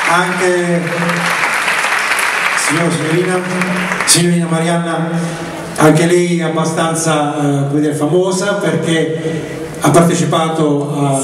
anche signorina Marianna, anche lei è abbastanza famosa perché ha partecipato a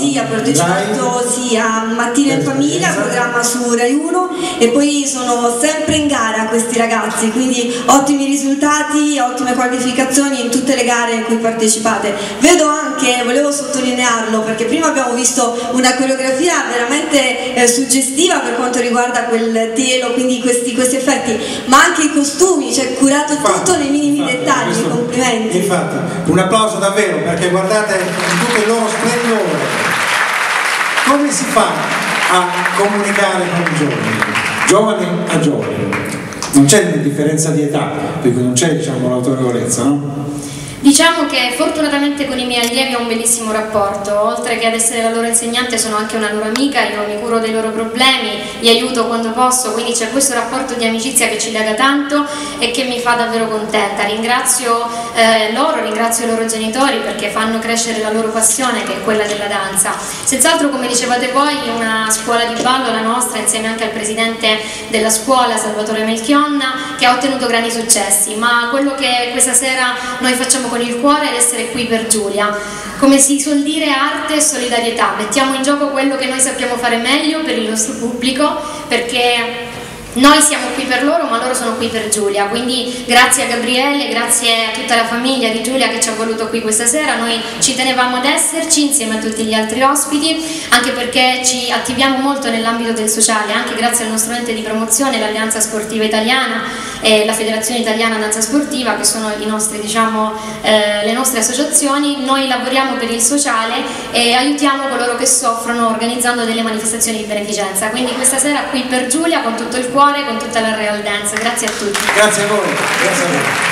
a Mattina in Famiglia, programma su Rai 1, e poi sono sempre in gara questi ragazzi, quindi ottimi risultati, ottime qualificazioni in tutte le gare in cui partecipate. Vedo anche, volevo sottolinearlo perché prima abbiamo visto una coreografia veramente suggestiva per quanto riguarda quel telo, quindi questi effetti, ma anche i costumi, cioè curato tutto nei minimi dettagli. Complimenti. Infatti, un applauso davvero, perché guardate tutto il loro splendore. Come si fa a comunicare con i giovani a giovani? Non c'è differenza di età, perché non c'è, diciamo, l'autorevolezza, no? Diciamo che fortunatamente con i miei allievi ho un bellissimo rapporto, oltre che ad essere la loro insegnante sono anche una loro amica, io mi curo dei loro problemi, li aiuto quando posso, quindi c'è questo rapporto di amicizia che ci lega tanto e che mi fa davvero contenta. Ringrazio ringrazio i loro genitori perché fanno crescere la loro passione, che è quella della danza. Senz'altro, come dicevate voi, una scuola di ballo, la nostra, insieme anche al presidente della scuola, Salvatore Melchionna, che ha ottenuto grandi successi, ma quello che questa sera noi facciamo con il cuore ed essere qui per Giulia. Come si suol dire, arte e solidarietà, mettiamo in gioco quello che noi sappiamo fare meglio per il nostro pubblico, perché noi siamo qui per loro, ma loro sono qui per Giulia, quindi grazie a Gabriele, grazie a tutta la famiglia di Giulia che ci ha voluto qui questa sera. Noi ci tenevamo ad esserci insieme a tutti gli altri ospiti, anche perché ci attiviamo molto nell'ambito del sociale, anche grazie al nostro ente di promozione, l'Alleanza Sportiva Italiana e la Federazione Italiana Danza Sportiva, che sono i nostri, le nostre associazioni. Noi lavoriamo per il sociale e aiutiamo coloro che soffrono organizzando delle manifestazioni di beneficenza, quindi questa sera qui per Giulia con tutto il cuore, con tutta la Real Dance. Grazie a tutti. Grazie a voi, grazie a voi.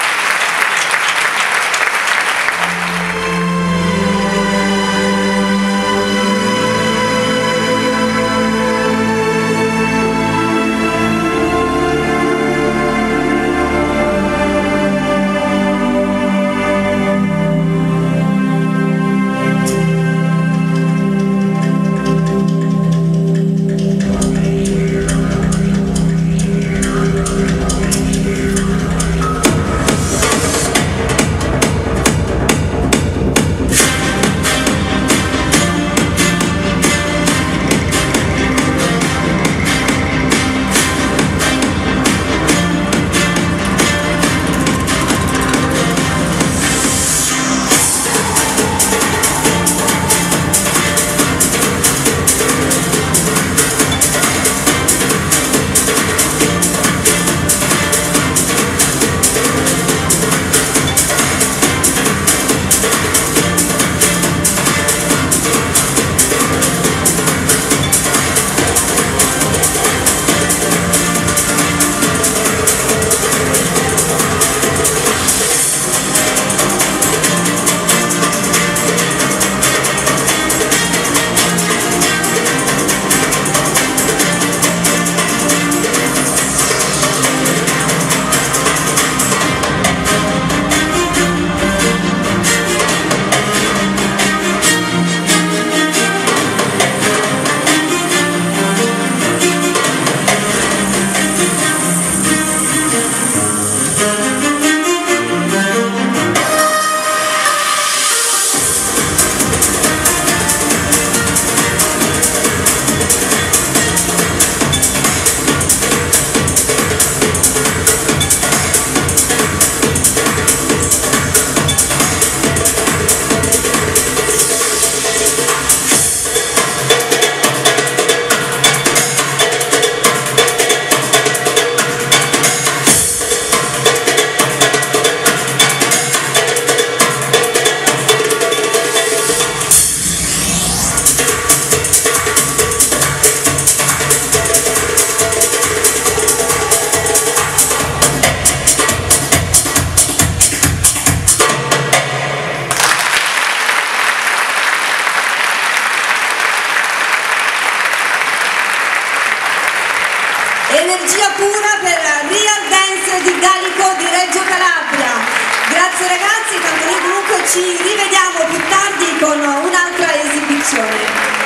Energia pura per Real Dance di Gallico di Reggio Calabria. Grazie ragazzi, tanto noi comunque ci rivediamo più tardi con un'altra esibizione.